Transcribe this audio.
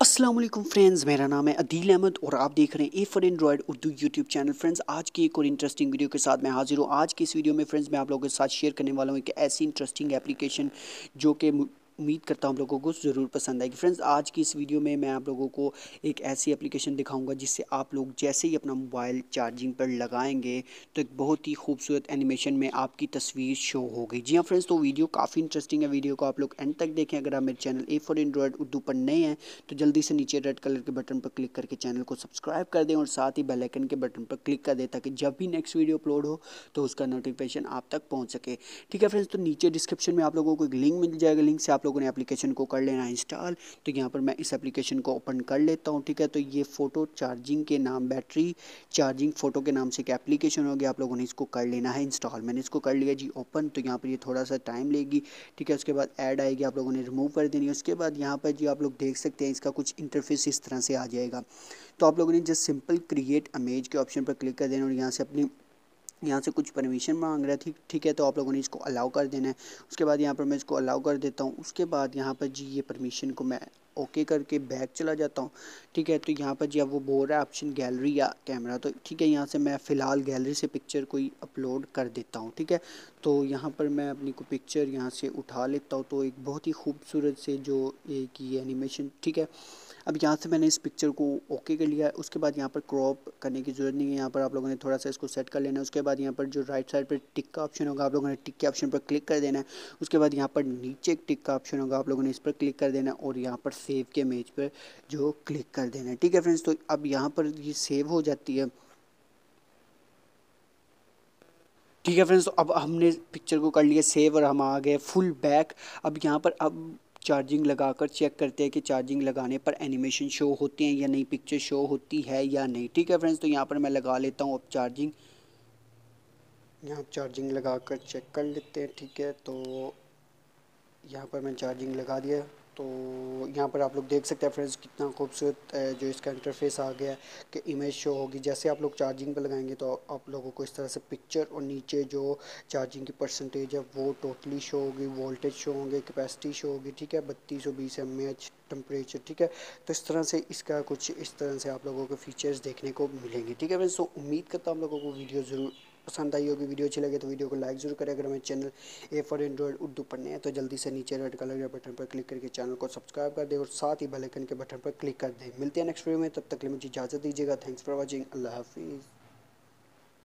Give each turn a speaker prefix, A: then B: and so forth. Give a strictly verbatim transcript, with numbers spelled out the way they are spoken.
A: अस्सलाम वालेकुम फ्रेंड्स, मेरा नाम है अदील अहमद और आप देख रहे हैं A for Android Urdu YouTube channel. Friends, आज की एक और इंटरेस्टिंग वीडियो के साथ मैं हाजिर हूँ। आज की इस वीडियो में फ्रेंड्स मैं आप लोगों के साथ शेयर करने वाला हूँ एक ऐसी इंटरेस्टिंग एप्लीकेशन जो कि उम्मीद करता हूँ आप लोगों को ज़रूर पसंद आएगी। फ्रेंड्स, आज की इस वीडियो में मैं आप लोगों को एक ऐसी एप्लीकेशन दिखाऊंगा जिससे आप लोग जैसे ही अपना मोबाइल चार्जिंग पर लगाएंगे तो एक बहुत ही खूबसूरत एनिमेशन में आपकी तस्वीर शो होगी। जी हाँ फ्रेंड्स, तो वीडियो काफ़ी इंटरेस्टिंग है। वीडियो को आप लोग एंड तक देखें। अगर आप मेरे channel A for Android Urdu पर नए हैं तो जल्दी से नीचे रेड कलर के बटन पर क्लिक करके चैनल को सब्सक्राइब कर दें और साथ ही बेल आइकन के बटन पर क्लिक कर दें ताकि जब भी नेक्स्ट वीडियो अपलोड हो तो उसका नोटिफिकेशन आप तक पहुंच सके। ठीक है फ्रेंड्स, तो नीचे डिस्क्रिप्शन में आप लोगों को एक लिंक मिल जाएगा। लिंक से आप लोगों ने एप्लीकेशन को कर लेना है इंस्टॉल। तो यहाँ पर मैं इस एप्लीकेशन को ओपन कर लेता हूँ। ठीक है, तो ये फ़ोटो चार्जिंग के नाम बैटरी चार्जिंग फ़ोटो के नाम से एक एप्लीकेशन होगी। आप लोगों ने इसको कर लेना है इंस्टॉल। मैंने इसको कर लिया जी ओपन। तो यहाँ पर ये थोड़ा सा टाइम लेगी। ठीक है, उसके बाद ऐड आएगी, आप लोगों ने रिमूव कर देनी है। उसके बाद यहाँ पर जी आप लोग देख सकते हैं इसका कुछ इंटरफेस इस तरह से आ जाएगा। तो आप लोगों ने जस्ट सिंपल क्रिएट इमेज के ऑप्शन पर क्लिक कर देना और यहाँ से अपनी यहाँ से कुछ परमिशन मांग रहा है। ठीक ठीक है, तो आप लोगों ने इसको अलाउ कर देना है। उसके बाद यहाँ पर मैं इसको अलाउ कर देता हूँ। उसके बाद यहाँ पर जी ये परमिशन को मैं ओके करके बैक चला जाता हूँ। ठीक है, तो यहाँ पर जी अब वो बोल रहा है ऑप्शन गैलरी या कैमरा। तो ठीक है, यहाँ से मैं फ़िलहाल गैलरी से पिक्चर कोई अपलोड कर देता हूँ। ठीक है, तो यहाँ पर मैं अपनी को पिक्चर यहाँ से उठा लेता हूँ। तो एक बहुत ही खूबसूरत से जो एक ये एनिमेशन। ठीक है, अब यहाँ से मैंने इस पिक्चर को ओके कर लिया है। उसके बाद यहाँ पर क्रॉप करने की ज़रूरत नहीं है। यहाँ पर आप लोगों ने थोड़ा सा इसको सेट कर लेना है। उसके बाद यहाँ पर जो राइट साइड पर टिक का ऑप्शन होगा, आप लोगों ने टिक के ऑप्शन पर क्लिक कर देना है। उसके बाद यहाँ पर नीचे एक टिक का ऑप्शन होगा, आप लोगों ने इस पर क्लिक कर देना है और यहाँ पर सेव के इमेज पर जो क्लिक कर देना है। ठीक है फ्रेंड्स, तो अब यहाँ पर ये सेव हो जाती है। ठीक है फ्रेंड्स, तो अब हमने पिक्चर को कर लिया सेव और हम आ गए फुल बैक। अब यहाँ पर अब चार्जिंग लगाकर चेक करते हैं कि चार्जिंग लगाने पर एनिमेशन शो होते हैं या नहीं, पिक्चर शो होती है या नहीं। ठीक है फ्रेंड्स, तो यहाँ पर मैं लगा लेता हूँ अब चार्जिंग। यहाँ चार्जिंग लगाकर चेक कर लेते हैं। ठीक है, तो यहाँ पर मैं चार्जिंग लगा दिया। तो यहाँ पर आप लोग देख सकते हैं फ्रेंड्स कितना खूबसूरत जो इसका इंटरफेस आ गया है कि इमेज शो होगी। जैसे आप लोग चार्जिंग पर लगाएंगे तो आप लोगों को इस तरह से पिक्चर और नीचे जो चार्जिंग की परसेंटेज है वो टोटली शो होगी, वोल्टेज शो होंगे, कैपेसिटी शो होगी। ठीक है, बत्तीस सौ बीस एम एच टेम्परेचर। ठीक है, तो इस तरह से इसका कुछ इस तरह से आप लोगों को फीचर्स देखने को मिलेंगे। ठीक है फ्रेंड्स, तो उम्मीद करता हूँ आप लोगों को वीडियो ज़रूर पसंद आई होगी। वीडियो अच्छी लगे तो वीडियो को लाइक ज़रूर करें। अगर हमें channel A for Android Urdu पढ़ने हैं तो जल्दी से नीचे रेड कलर के बटन पर क्लिक करके चैनल को सब्सक्राइब कर दें और साथ ही बेल आइकन के बटन पर क्लिक कर दें। मिलते हैं नेक्स्ट वीडियो में, तब तक के लिए मुझे इजाज़त दीजिएगा। Thanks for watching. अल्लाह हाफिज़।